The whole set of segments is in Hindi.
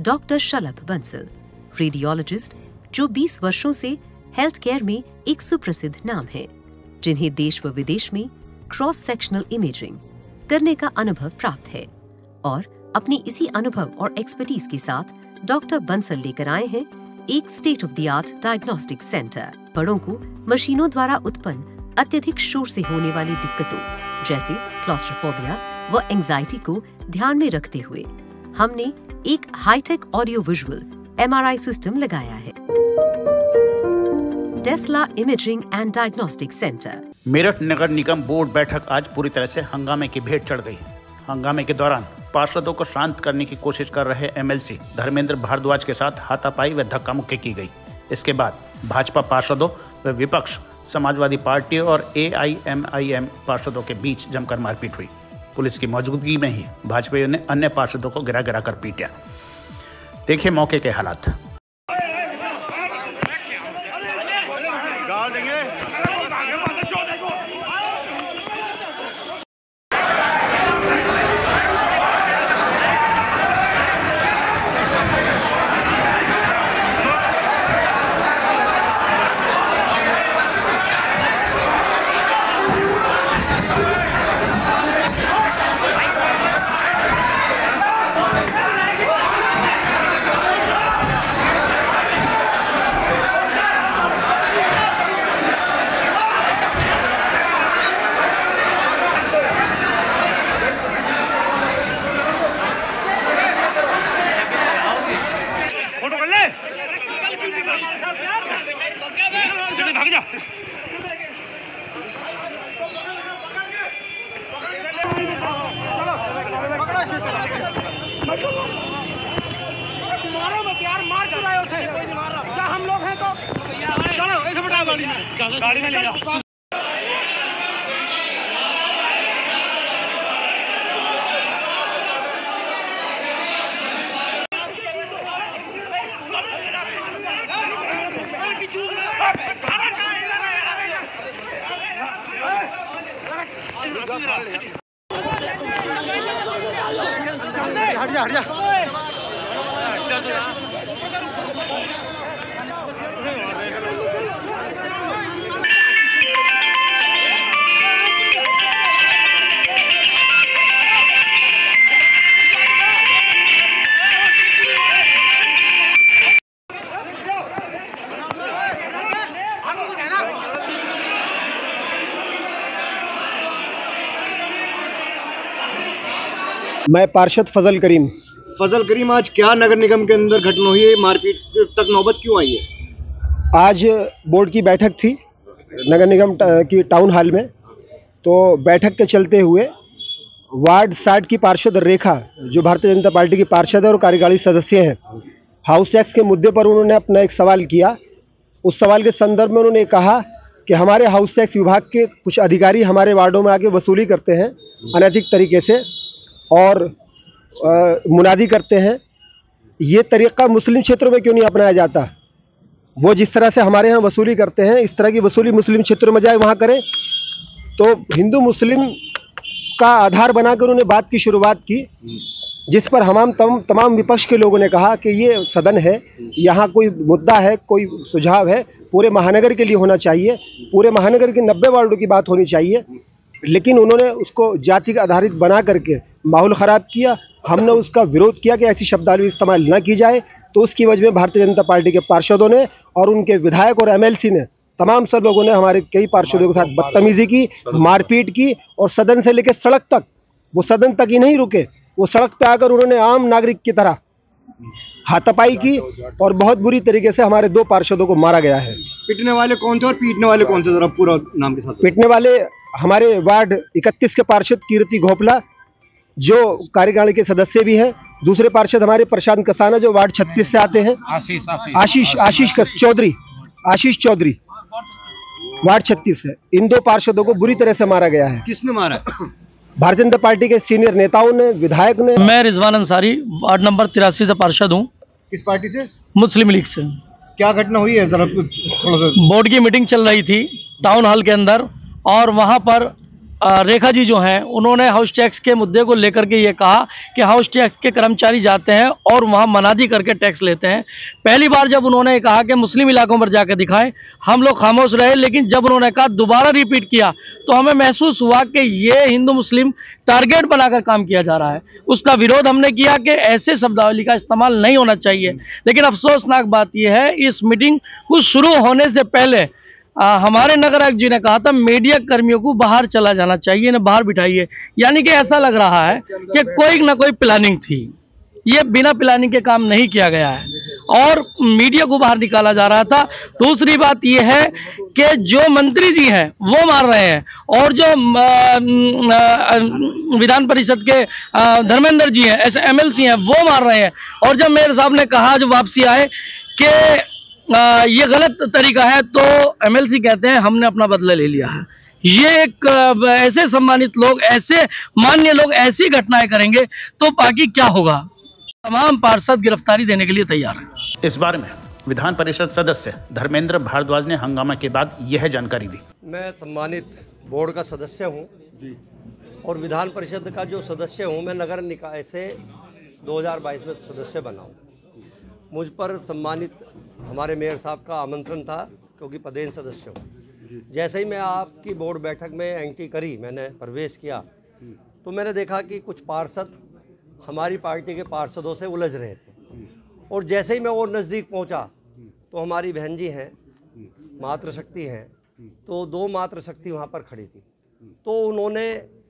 डॉक्टर शलभ बंसल, रेडियोलॉजिस्ट जो 20 वर्षों से हेल्थ केयर में एक सुप्रसिद्ध नाम है, जिन्हें देश व विदेश में क्रॉस सेक्शनल इमेजिंग करने का अनुभव प्राप्त है। और अपनी इसी अनुभव और एक्सपर्टीज के साथ डॉक्टर बंसल लेकर आए हैं एक state of the art diagnostic centre. बड़ों को मशीनों द्वारा उत्पन्न अत्यधिक शोर से होने वाली दिक्कतों जैसे क्लॉस्ट्रोफोबिया व एंजाइटी को ध्यान में रखते हुए हमने एक hi tech audio visual MRI system लगाया है। Tesla imaging and diagnostic centre. Meerut नगर निगम बोर्ड बैठक आज पूरी तरह से हंगामे की भेंट चढ़ गई। हंगामे के दौरान पार्षदों को शांत करने की कोशिश कर रहे MLC धर्मेंद्र भारद्वाज के साथ हाथापाई व धक्का मुक्की की गई। इसके बाद भाजपा पार्षदों व विपक्ष समाजवादी पार्टी और AIMIM पार्षदों के बीच जमकर मारपीट हुई। पुलिस की मौजूदगी में ही भाजपाइयों ने अन्य पार्षदों को गिरा गिरा कर पीटा। देखिए मौके के हालात। भाग जा। मारो मत यार, मार क्यों रहे हो उसे? क्या हम लोग हैं तो चलो ऐसे बैठा गाड़ी में ले जाओ। हट जा। मैं पार्षद फजल करीम, आज क्या नगर निगम के अंदर घटना हुई है? मारपीट तक नौबत क्यों आई है? आज बोर्ड की बैठक थी नगर निगम की टाउन हॉल में। तो बैठक के चलते हुए वार्ड 60 की पार्षद रेखा, जो भारतीय जनता पार्टी की पार्षद है और कार्यकारी सदस्य हैं, हाउस टैक्स के मुद्दे पर उन्होंने अपना एक सवाल किया। उस सवाल के संदर्भ में उन्होंने कहा कि हमारे हाउस टैक्स विभाग के कुछ अधिकारी हमारे वार्डों में आके वसूली करते हैं अनैतिक तरीके से और मुनादी करते हैं। ये तरीक़ा मुस्लिम क्षेत्रों में क्यों नहीं अपनाया जाता? वो जिस तरह से हमारे यहाँ वसूली करते हैं, इस तरह की वसूली मुस्लिम क्षेत्रों में जाए, वहाँ करें। तो हिंदू मुस्लिम का आधार बनाकर उन्होंने बात की शुरुआत की, जिस पर तमाम विपक्ष के लोगों ने कहा कि ये सदन है, यहाँ कोई मुद्दा है, कोई सुझाव है, पूरे महानगर के लिए होना चाहिए, पूरे महानगर के 90 वार्डों की बात होनी चाहिए। लेकिन उन्होंने उसको जाति का आधारित बना करके माहौल ख़राब किया। हमने उसका विरोध किया कि ऐसी शब्दावली इस्तेमाल न की जाए। तो उसकी वजह में भारतीय जनता पार्टी के पार्षदों ने और उनके विधायक और MLC ने, तमाम सब लोगों ने हमारे कई पार्षदों के साथ बदतमीजी की, मारपीट की और सदन से लेकर सड़क तक, वो सदन तक ही नहीं रुके, वो सड़क पे आकर उन्होंने आम नागरिक की तरह हाथापाई की और बहुत बुरी तरीके से हमारे 2 पार्षदों को मारा गया है। पिटने वाले कौन थे और पीटने वाले कौन थे? जरा पूरा नाम के साथ। पिटने वाले हमारे वार्ड 31 के पार्षद कीर्ति घोपला, जो कार्यकारिणी के सदस्य भी हैं। दूसरे पार्षद हमारे प्रशांत कसाना, जो वार्ड 36 से आते हैं। आशीष चौधरी वार्ड 36 से। इन 2 पार्षदों को बुरी तरह से मारा गया है। किसने मारा? भारतीय जनता पार्टी के सीनियर नेताओं ने, विधायक ने। मैं रिजवान अंसारी, वार्ड नंबर 83 से पार्षद हूँ। किस पार्टी से? मुस्लिम लीग से। क्या घटना हुई है? जरा थोड़ा सा। बोर्ड की मीटिंग चल रही थी टाउन हॉल के अंदर, और वहाँ पर रेखा जी जो हैं उन्होंने हाउस टैक्स के मुद्दे को लेकर के ये कहा कि हाउस टैक्स के कर्मचारी जाते हैं और वहाँ मनादी करके टैक्स लेते हैं। पहली बार जब उन्होंने कहा कि मुस्लिम इलाकों पर जाकर दिखाएं, हम लोग खामोश रहे, लेकिन जब उन्होंने कहा दोबारा रिपीट किया तो हमें महसूस हुआ कि ये हिंदू मुस्लिम टारगेट बनाकर काम किया जा रहा है। उसका विरोध हमने किया कि ऐसे शब्दावली का इस्तेमाल नहीं होना चाहिए। लेकिन अफसोसनाक बात यह है, इस मीटिंग को शुरू होने से पहले हमारे नगर आयुक्त जी ने कहा था मीडिया कर्मियों को बाहर चला जाना चाहिए, इन्हें बाहर बिठाइए। यानी कि ऐसा लग रहा है कि कोई ना कोई प्लानिंग थी, ये बिना प्लानिंग के काम नहीं किया गया है और मीडिया को बाहर निकाला जा रहा था। दूसरी बात यह है कि जो मंत्री जी हैं वो मार रहे हैं और जो विधान परिषद के धर्मेंद्र जी हैं, ऐसे MLC हैं, वो मार रहे हैं। और जब मेयर साहब ने कहा जब वापसी आए कि ये गलत तरीका है, तो MLC कहते हैं हमने अपना बदला ले लिया है। ये एक ऐसे सम्मानित लोग, ऐसे मान्य लोग ऐसी घटनाएं करेंगे तो बाकी क्या होगा। तमाम पार्षद गिरफ्तारी देने के लिए तैयार हैं। इस बारे में विधान परिषद सदस्य धर्मेंद्र भारद्वाज ने हंगामा के बाद यह जानकारी दी। मैं सम्मानित बोर्ड का सदस्य हूँ और विधान परिषद का जो सदस्य हूँ, मैं नगर निकाय से 2022 में सदस्य बना हूँ। मुझ पर सम्मानित हमारे मेयर साहब का आमंत्रण था क्योंकि पदेन सदस्य हूँ। जैसे ही मैं आपकी बोर्ड बैठक में एंट्री करी, मैंने प्रवेश किया तो मैंने देखा कि कुछ पार्षद हमारी पार्टी के पार्षदों से उलझ रहे थे और जैसे ही मैं और नज़दीक पहुँचा तो हमारी बहन जी हैं, मातृशक्ति हैं, तो 2 मातृशक्ति वहाँ पर खड़ी थी। तो उन्होंने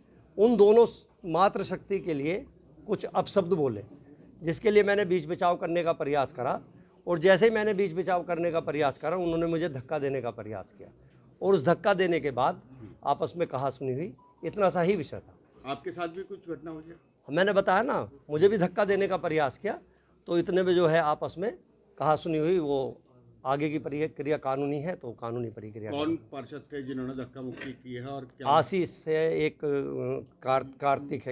उन दोनों मातृशक्ति के लिए कुछ अपशब्द बोले, जिसके लिए मैंने बीच बचाव करने का प्रयास करा और जैसे ही मैंने बीच बचाव करने का प्रयास करा उन्होंने मुझे धक्का देने का प्रयास किया और उस धक्का देने के बाद आपस में कहा सुनी हुई, इतना सा ही विषय था। आपके साथ भी कुछ घटना हो गया? मैंने बताया ना, मुझे भी धक्का देने का प्रयास किया, तो इतने में जो है आपस में कहा सुनी हुई, वो आगे की प्रक्रिया कानूनी है तो कानूनी प्रक्रिया। कौन पार्षद थे जिन्होंने धक्का मुक्की की है और क्या? आशीष से एक कार्तिक है,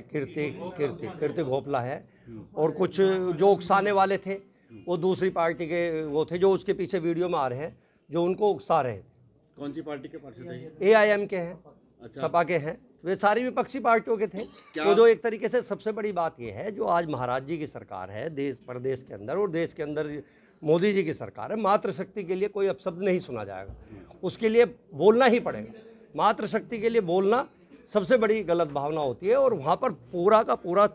कीर्ति घोपला है और कुछ जो उकसाने वाले थे वो दूसरी पार्टी के वो थे जो उसके पीछे वीडियो में आ रहे हैं, जो उनको उकसा रहे थे। कौन सी पार्टी के पार्षद हैं? AIM के हैं, सपा के हैं, वे सारी विपक्षी पार्टियों के थे। तो जो एक तरीके से सबसे बड़ी बात यह है, जो आज महाराज जी की सरकार है देश प्रदेश के अंदर और देश के अंदर मोदी जी की सरकार है, मातृशक्ति के लिए कोई अपशब्द नहीं सुना जाएगा, उसके लिए बोलना ही पड़ेगा। मातृशक्ति के लिए बोलना सबसे बड़ी गलत भावना होती है और वहाँ पर पूरा का पूरा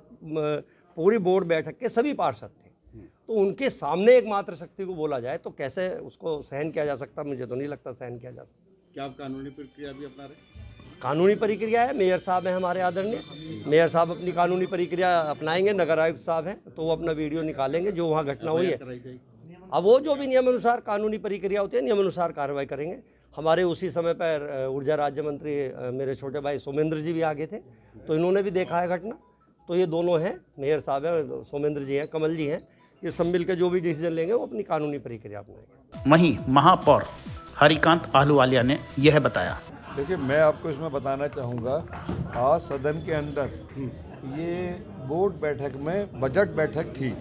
पूरी बोर्ड बैठक के सभी पार्षद थे, तो उनके सामने एक मातृशक्ति को बोला जाए तो कैसे उसको सहन किया जा सकता? मुझे तो नहीं लगता सहन किया जा सकता। क्या आप कानूनी प्रक्रिया भी अपना रहे? कानूनी प्रक्रिया है, मेयर साहब हैं हमारे आदरणीय, मेयर साहब अपनी कानूनी प्रक्रिया अपनाएंगे। नगर आयुक्त साहब हैं तो वो अपना वीडियो निकालेंगे जो वहाँ घटना हुई है। अब वो जो भी नियमानुसार कानूनी प्रक्रिया होती है, नियमानुसार कार्रवाई करेंगे। हमारे उसी समय पर ऊर्जा राज्य मंत्री मेरे छोटे भाई सोमेंद्र जी भी आगे थे, तो इन्होंने भी देखा है घटना। तो ये दोनों हैं, मेयर साहब हैं, सोमेंद्र जी हैं, कमल जी हैं, ये सब मिलकर जो भी डिसीजन लेंगे वो अपनी कानूनी प्रक्रिया अपनाएंगे। वहीं महापौर हरिकांत आहलूवालिया ने यह बताया। देखिए, मैं आपको इसमें बताना चाहूँगा, आज सदन के अंदर ये बोर्ड बैठक में बजट बैठक थी।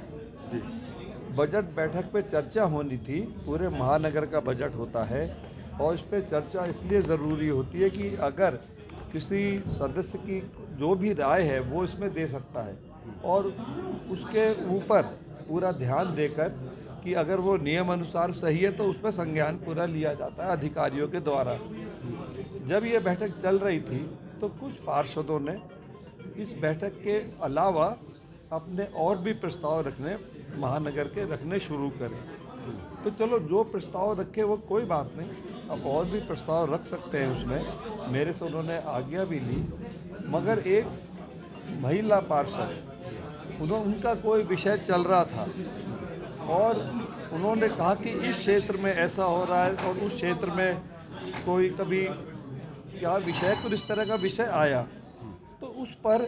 बजट बैठक पे चर्चा होनी थी, पूरे महानगर का बजट होता है और इस पर चर्चा इसलिए ज़रूरी होती है कि अगर किसी सदस्य की जो भी राय है वो इसमें दे सकता है और उसके ऊपर पूरा ध्यान देकर कि अगर वो नियम अनुसार सही है तो उस पर संज्ञान पूरा लिया जाता है अधिकारियों के द्वारा। जब ये बैठक चल रही थी तो कुछ पार्षदों ने इस बैठक के अलावा अपने और भी प्रस्ताव रखने महानगर के रखने शुरू करें। तो चलो, जो प्रस्ताव रखे वो कोई बात नहीं, अब और भी प्रस्ताव रख सकते हैं उसमें। मेरे से उन्होंने आज्ञा भी ली, मगर एक महिला पार्षद उनका कोई विषय चल रहा था और उन्होंने कहा कि इस क्षेत्र में ऐसा हो रहा है और उस क्षेत्र में कोई कभी क्या विषय, कुछ इस तरह का विषय आया, तो उस पर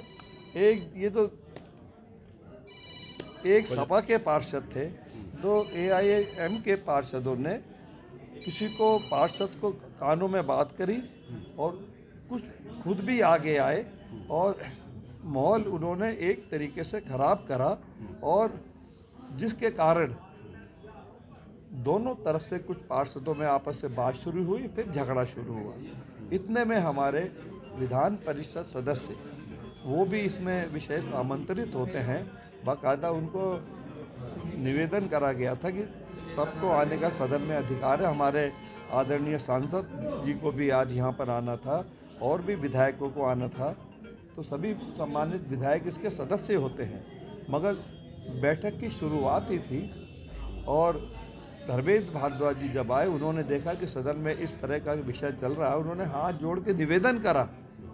एक सपा के पार्षद थे, तो AIM के पार्षदों ने किसी को पार्षद को कानों में बात करी और कुछ खुद भी आगे आए और माहौल उन्होंने एक तरीके से ख़राब करा और जिसके कारण दोनों तरफ से कुछ पार्षदों में आपस से बात शुरू हुई, फिर झगड़ा शुरू हुआ। इतने में हमारे विधान परिषद सदस्य वो भी इसमें विशेष आमंत्रित होते हैं। बाकायदा उनको निवेदन करा गया था कि सबको आने का सदन में अधिकार है। हमारे आदरणीय सांसद जी को भी आज यहाँ पर आना था और भी विधायकों को आना था, तो सभी सम्मानित विधायक इसके सदस्य होते हैं। मगर बैठक की शुरुआत ही थी और धर्मेंद्र भारद्वाज जी जब आए, उन्होंने देखा कि सदन में इस तरह का विषय चल रहा है। उन्होंने हाथ जोड़ के निवेदन करा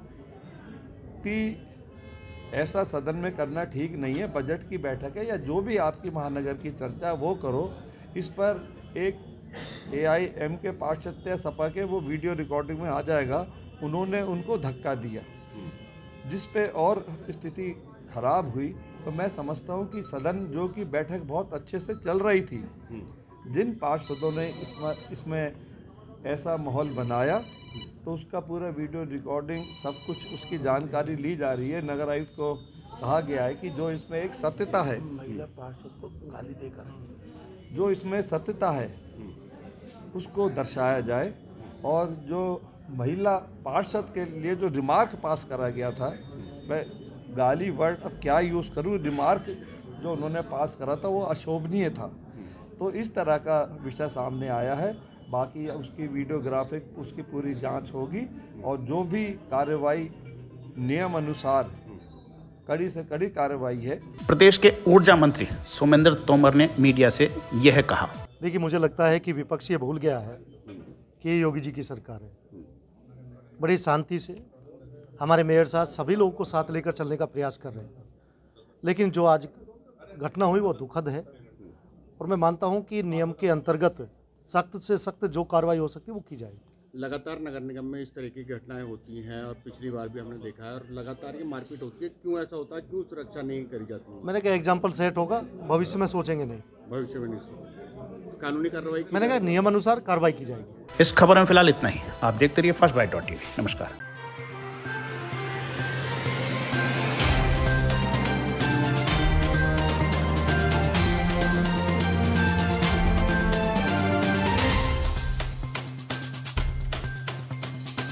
कि ऐसा सदन में करना ठीक नहीं है, बजट की बैठक है या जो भी आपकी महानगर की चर्चा वो करो। इस पर एक AIM के पार्षद थे सपा के, वो वीडियो रिकॉर्डिंग में आ जाएगा, उन्होंने उनको धक्का दिया, जिस पे और स्थिति खराब हुई। तो मैं समझता हूँ कि सदन जो कि बैठक बहुत अच्छे से चल रही थी, जिन पार्षदों ने इसमें ऐसा माहौल बनाया, तो उसका पूरा वीडियो रिकॉर्डिंग सब कुछ उसकी जानकारी ली जा रही है। नगर आयुक्त को कहा गया है कि जो इसमें एक सत्यता है, महिला पार्षद को गाली देकर जो इसमें सत्यता है उसको दर्शाया जाए। और जो महिला पार्षद के लिए जो रिमार्क पास करा गया था, मैं गाली वर्ड अब क्या यूज़ करूँ, रिमार्क जो उन्होंने पास करा था वो अशोभनीय था। तो इस तरह का विषय सामने आया है। बाकी उसकी वीडियोग्राफिक उसकी पूरी जांच होगी और जो भी कार्रवाई नियम अनुसार कड़ी से कड़ी कार्रवाई है। प्रदेश के ऊर्जा मंत्री सोमेंद्र तोमर ने मीडिया से यह कहा। देखिए, मुझे लगता है कि विपक्ष ये भूल गया है कि ये योगी जी की सरकार है। बड़ी शांति से हमारे मेयर साहब सभी लोगों को साथ लेकर चलने का प्रयास कर रहे हैं, लेकिन जो आज घटना हुई वो दुखद है और मैं मानता हूं कि नियम के अंतर्गत सख्त से सख्त जो कार्रवाई हो सकती है वो की जाएगी। लगातार नगर निगम में इस तरह की घटनाएं होती हैं और पिछली बार भी हमने देखा है और लगातार ये मारपीट होती है। क्यों ऐसा होता है, क्यों सुरक्षा नहीं करी जाती है? मैंने कहा एग्जाम्पल सेट होगा, भविष्य में सोचेंगे नहीं, भविष्य में नहीं कानूनी कार्रवाई। मैंने कहा नियम अनुसार कार्रवाई की जाएगी। इस खबर में फिलहाल इतना ही। आप देखते रहिए फर्स्ट बाइट.tv। नमस्कार।